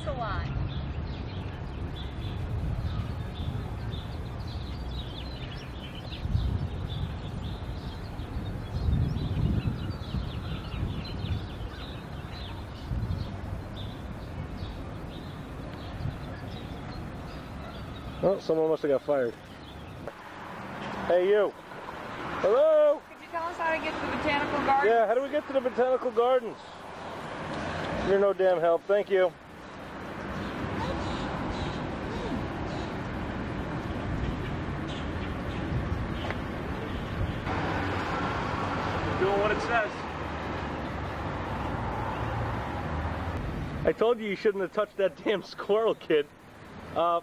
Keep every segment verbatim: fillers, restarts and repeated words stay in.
a lot. Oh, someone must have got fired. Hey, you. Hello? Could you tell us how to get to the botanical gardens? Yeah, how do we get to the botanical gardens? You're no damn help. Thank you. Doing what it says. I told you you shouldn't have touched that damn squirrel, kid. Uh,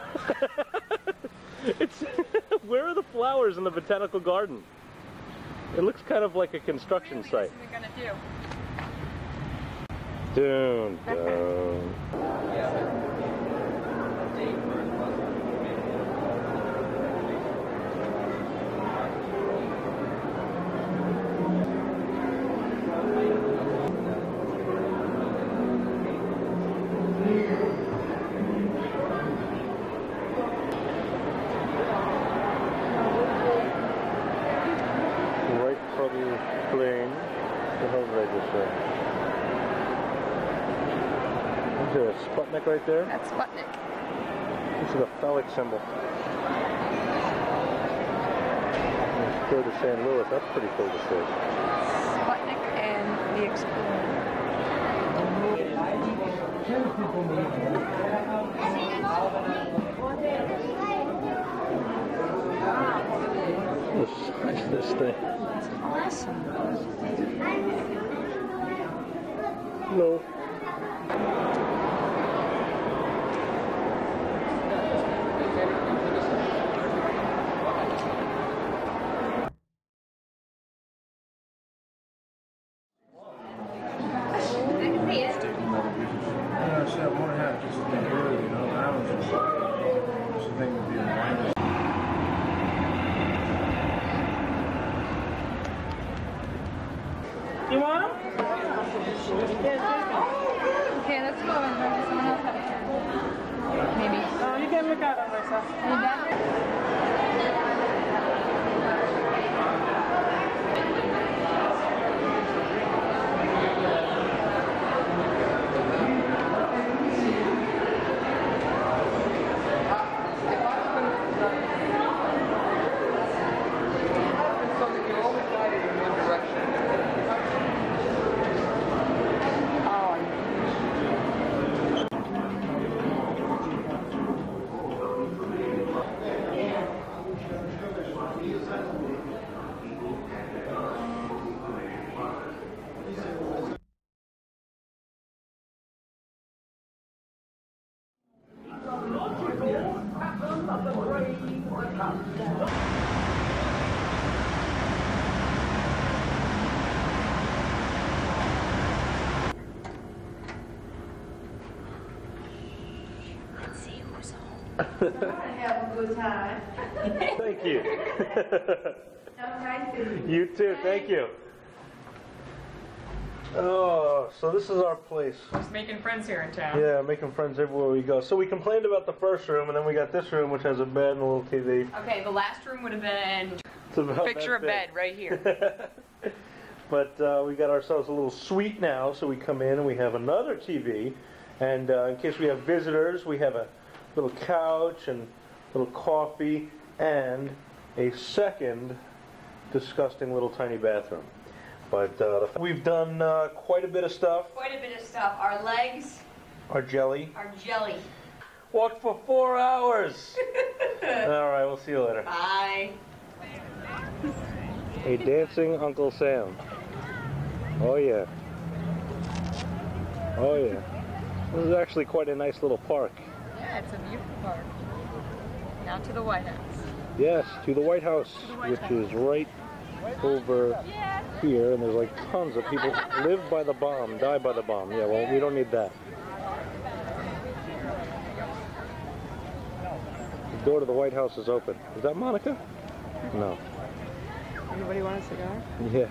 it's where are the flowers in the botanical garden? It looks kind of like a construction really, site. What are we gonna do? Dun, dun. Plane. What the hell did I just say? Is there a Sputnik right there? That's Sputnik. This is a phallic symbol. Let's go to Saint Louis. That's pretty cool to see. Sputnik and the Explorer. The size of this thing. Awesome. No. You want them? Okay, let's go and maybe someone else have a turn. Maybe. Oh, you can look at them myself. Have a good time. Thank you. Have a nice day. You too, thank you. Oh, so this is our place. Just making friends here in town. Yeah, making friends everywhere we go. So we complained about the first room, and then we got this room, which has a bed and a little T V. Okay, the last room would have been It's about picture that of big. bed right here. But uh, we got ourselves a little suite now, so we come in and we have another T V. And uh, in case we have visitors, we have a little couch and a little coffee and a second disgusting little tiny bathroom. But uh, we've done uh, quite a bit of stuff. Quite a bit of stuff. Our legs, Our jelly. our jelly. Walked for four hours. All right, we'll see you later. Bye. A dancing Uncle Sam. Oh yeah. Oh yeah. This is actually quite a nice little park. Yeah, it's a beautiful park. Now to the White House. Yes, to the White House, To the White which House. is right over Yeah. here, and there's like tons of people live by the bomb, die by the bomb. Yeah, well, we don't need that. The door to the White House is open. Is that Monica? No. Anybody want a cigar? Yeah.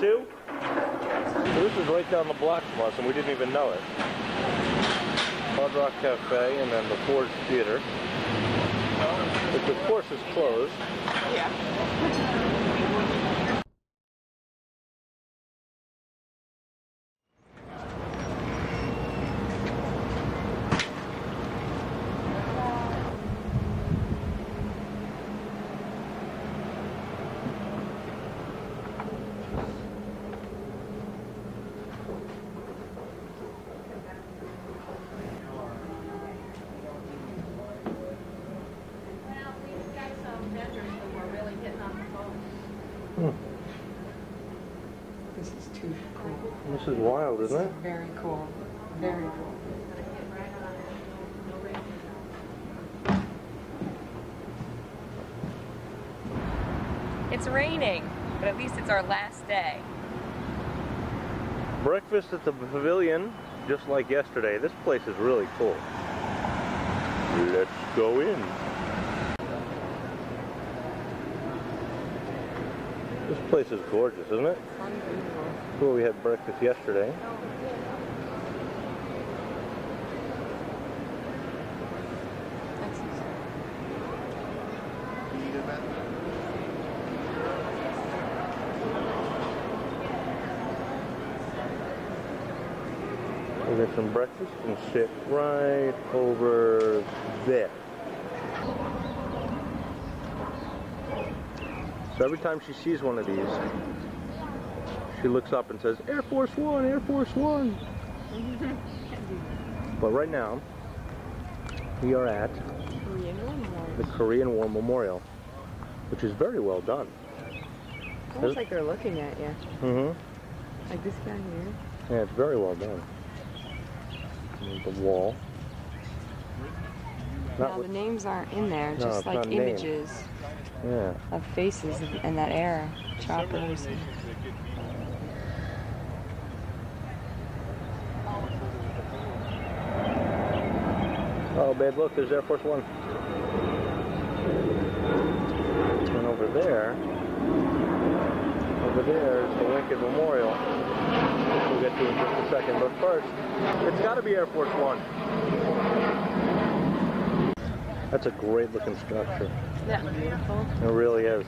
too? So this is right down the block from us, and we didn't even know it. Hard Rock Cafe, and then the Ford Theater, which of course is closed. Yeah. Hmm. This is too cool. This is wild, isn't it? Very cool. Very cool. It's raining, but at least it's our last day. Breakfast at the pavilion, just like yesterday. This place is really cool. Let's go in. This place is gorgeous, isn't it? Unbelievable. Where we had breakfast yesterday. We'll get some breakfast and sit right over there. So every time she sees one of these, she looks up and says, Air Force One, Air Force One. But right now, we are at the Korean War Memorial, which is very well done. Almost like they're looking at you. Mm-hmm. Like this guy here. Yeah, it's very well done. And the wall. Not Now the names aren't in there, No, just it's like not named. images Yeah. of faces in that era. Choppers. and- Oh, babe, look, there's Air Force One. And over there, over there is the Lincoln Memorial, which we'll get to in just a second. But first, it's got to be Air Force One. That's a great looking structure. Yeah, beautiful. It really is.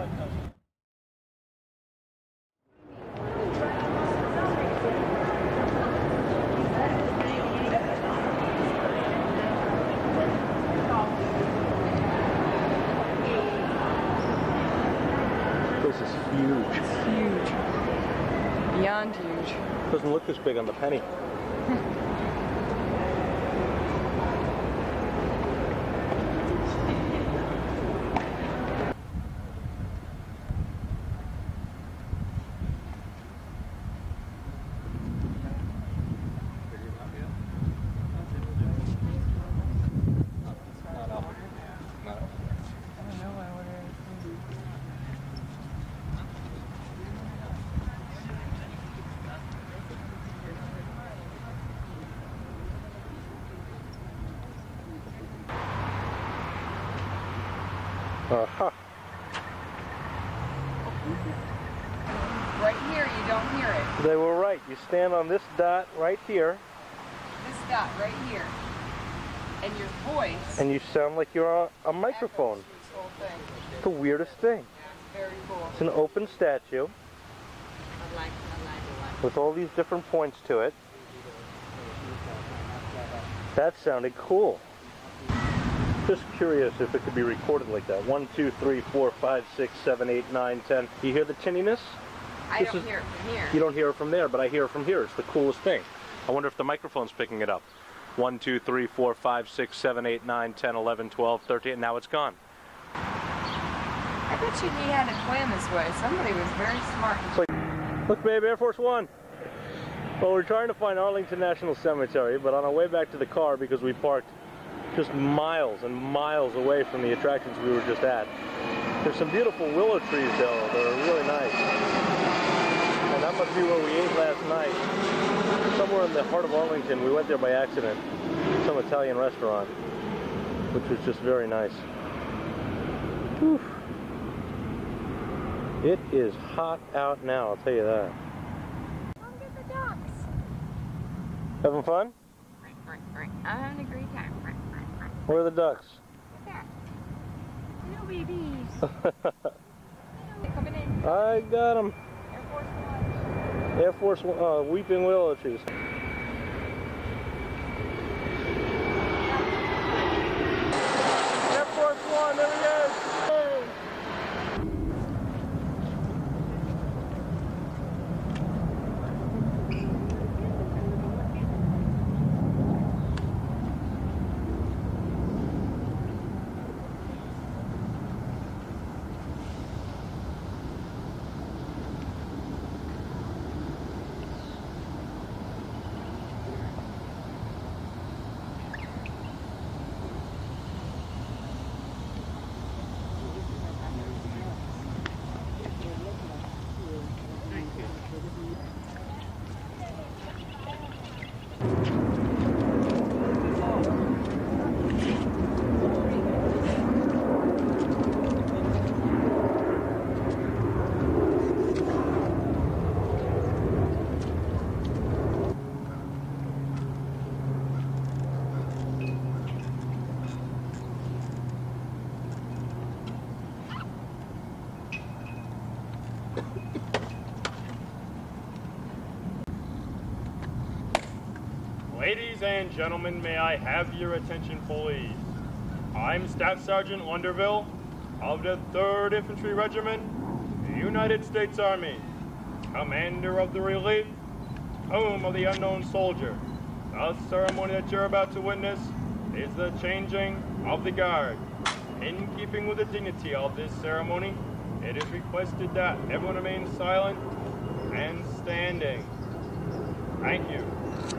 This is huge. It's huge. Beyond huge. Doesn't look this big on the penny. Uh-huh. Right here, you don't hear it. They were right. You stand on this dot right here, This dot right here. And your voice and you sound like you're on a microphone. echoes through this whole thing. It's the weirdest thing. It's very cool. It's an open statue I like, I like, I like. with all these different points to it. That sounded cool. Just curious if it could be recorded like that. One, two, three, four, five, six, seven, eight, nine, ten. You hear the tinniness? I This don't is- hear it from here. You don't hear it from there, but I hear it from here. It's the coolest thing. I wonder if the microphone's picking it up. One, two, three, four, five, six, seven, eight, nine, ten, eleven, twelve, thirteen. Now it's gone. I bet you he had it planned this way. Somebody was very smart. It's like, look, babe, Air Force One. Well, we're trying to find Arlington National Cemetery, but on our way back to the car, because we parked just miles and miles away from the attractions we were just at, there's some beautiful willow trees, though, that are really nice. And that must be where we ate last night. Somewhere in the heart of Arlington. We went there by accident. Some Italian restaurant, which was just very nice. Whew. It is hot out now, I'll tell you that. Come get the ducks. Having fun? I'm having a great time. Where are the ducks? There. Little babies. They're coming in. I got them. Air Force One. Air Force One, uh, Weeping Willow trees. Air Force One, there he is. Hey. Ladies and gentlemen, may I have your attention, please? I'm Staff Sergeant Wonderville of the third Infantry Regiment, United States Army, Commander of the Relief, Home of the Unknown Soldier. The ceremony that you're about to witness is the changing of the guard. In keeping with the dignity of this ceremony, it is requested that everyone remain silent and standing. Thank you.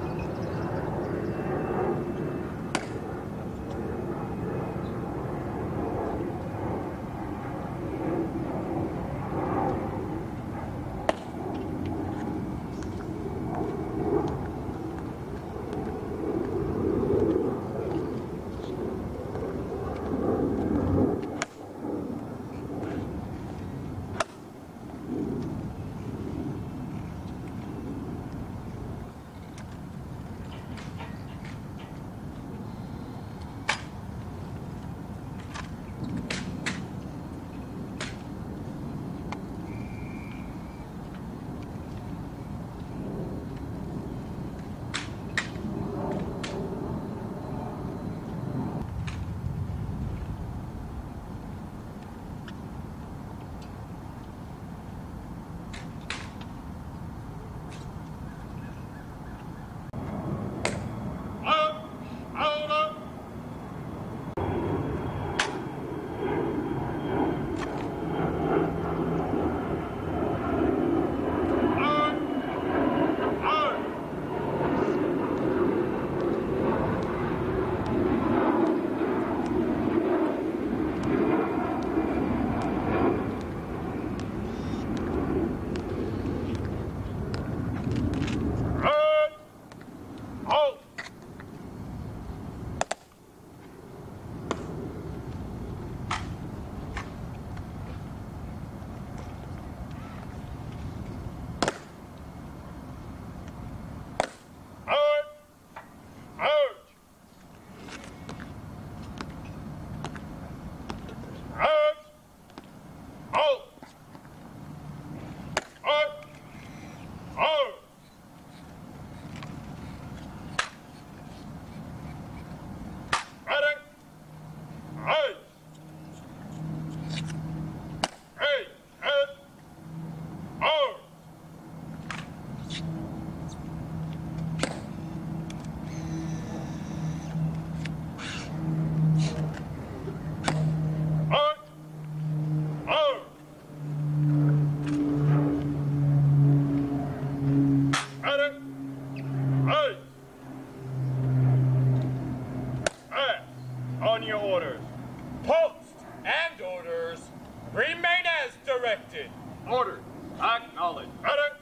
On your orders. Post and orders remain as directed. Order. Acknowledge. Ready?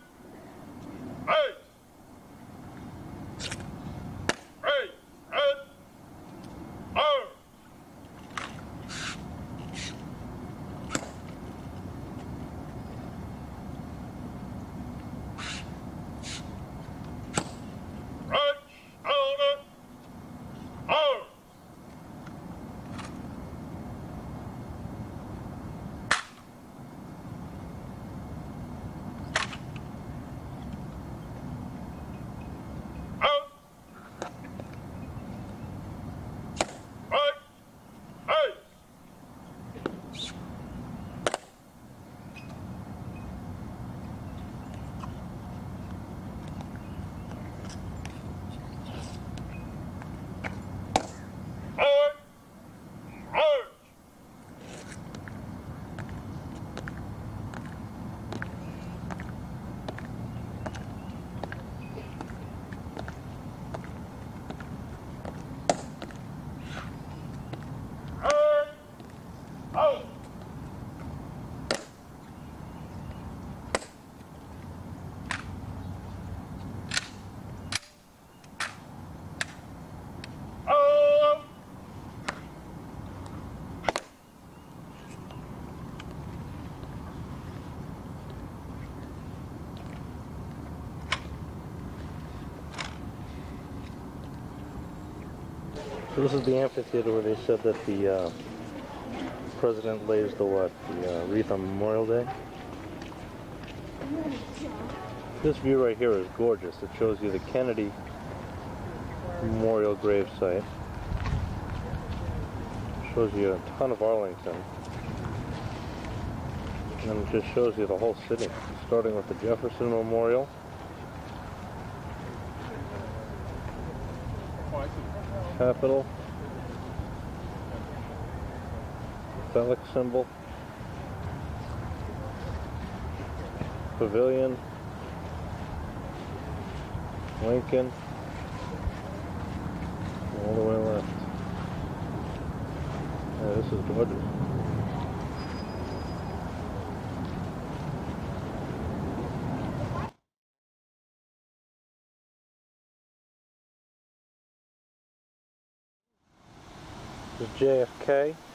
Hey. Hey. Head. Arm. So this is the amphitheater where they said that the uh, president lays the what? The uh, wreath on Memorial Day. This view right here is gorgeous. It shows you the Kennedy Memorial grave site. Shows you a ton of Arlington. And then it just shows you the whole city, starting with the Jefferson Memorial. Capitol. Phallic symbol. Pavilion. Lincoln. All the way left. Yeah, this is gorgeous. This is J F K.